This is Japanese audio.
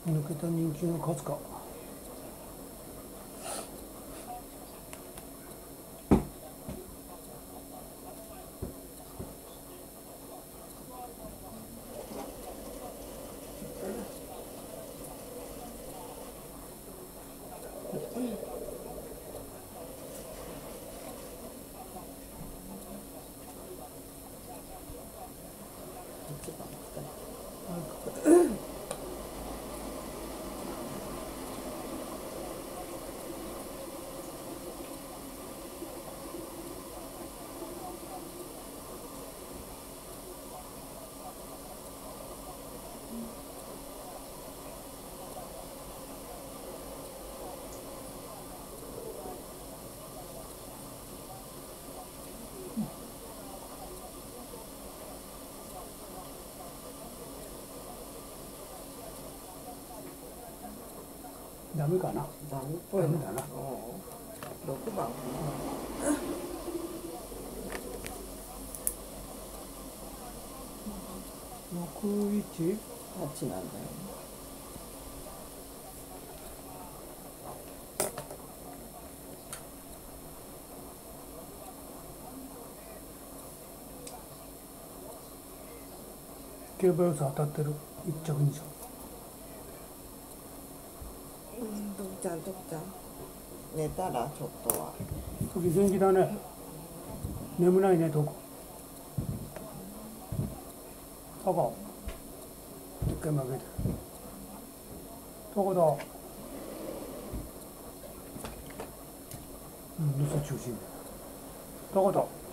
抜けた人気の数か。ダメかな。 ダメっぽいな。 ダメだな。 6番。 618 8なんだよ。 競馬予想当たってる。1着2着。 徳ちゃん寝たらちょっとは。 時元気だね。眠ないね、どこ。一回負けてる。どこだ。どうした中心。どこだ。